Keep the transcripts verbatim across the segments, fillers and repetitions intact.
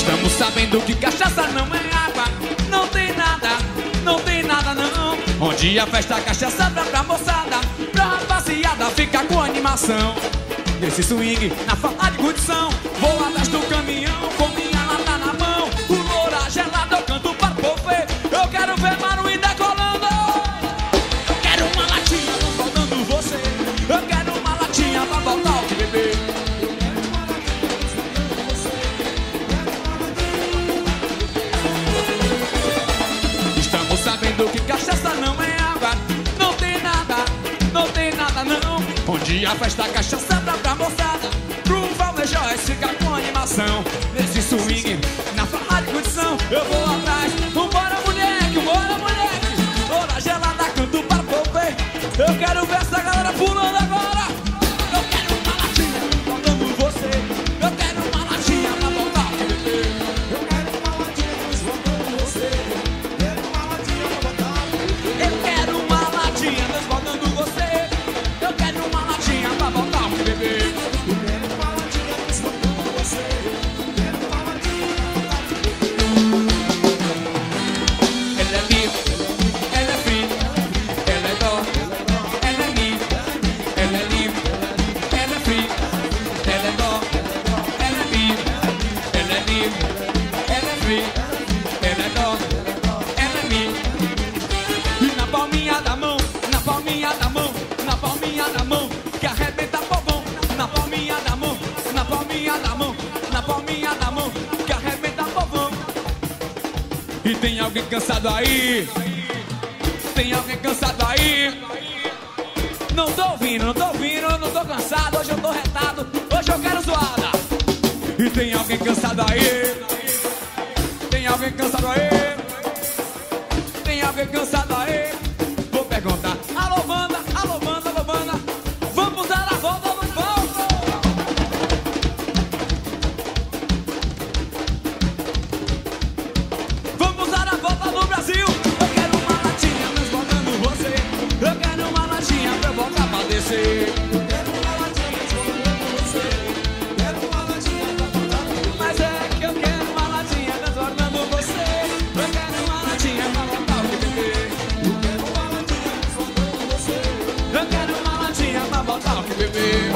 Estamos sabendo que cachaça não é água. Não tem nada, não tem nada não. Onde a festa cachaça dá pra moçada, pra rapaziada ficar com animação. Nesse swing, na falta de condição, vou atrás do caminhão com minha lata na mão. O loura gelado eu canto para o povo ver. Eu quero ver Maruí decolando. Eu quero uma latinha transbordando você. Eu quero uma latinha pra botar o que beber. Estamos sabendo que cachaça não é água. Não tem nada, não tem nada não. Onde a festa cachaça dá pra moçada, pro Valdeir Joyce ficar com animação. Nesse swing, na falta de condição, eu vou atrás. Vambora moleque, bora moleque. Loura gelada, canto para o povo ver. Eu quero ver essa galera pulando agora. Eu quero uma latinha botando você. Eu quero uma latinha pra botar o que beber. Eu quero uma latinha botando você. Quero uma latinha pra botar o que beber. Eu quero uma latinha botando você. Eu quero uma latinha pra botar o que beber. Eu quero uma latinha botando você. Quero uma latinha pra botar o que beber. Ela é livre, ela é free, ela é dó, ela é livre. Ela é livre, ela é free, ela é dó, ela é livre. Ela é livre, ela é free, ela é dó, ela é livre. E na palminha da mão, na palminha da mão, na palminha da mão, que arrebenta povão. Na palminha da mão, na palminha da mão, na palminha da mão, que arrebenta povão. E tem alguém cansado aí? Tem alguém cansado aí? Não tô ouvindo, não tô ouvindo, não tô cansado. Hoje eu tô retado, hoje eu quero zoada. E tem alguém cansado aí? Tem alguém cansado aí? Tem alguém cansado aí? Vou perguntar. Alô, banda, alô, banda, alô, banda. Vamos dar a volta no palco. Vamos dar a volta no Brasil. Eu quero uma latinha transbordando você. Eu quero uma latinha pra eu botar pra descer. Eu quero uma latinha transbordando você. Quero uma latinha pra botar pra descer. Mas é que eu quero uma latinha transbordando você. Eu quero uma latinha pra botar o que beber. Eu quero uma latinha transbordando você. Eu quero uma latinha pra botar o que beber.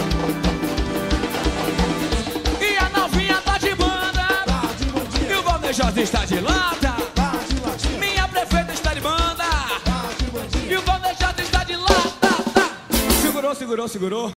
E a novinha tá de banda. E o Valdeir Joyce está de lata. Minha prefeita está de banda. E o Valdeir Joyce está de lata. Segurou, segurou, segurou.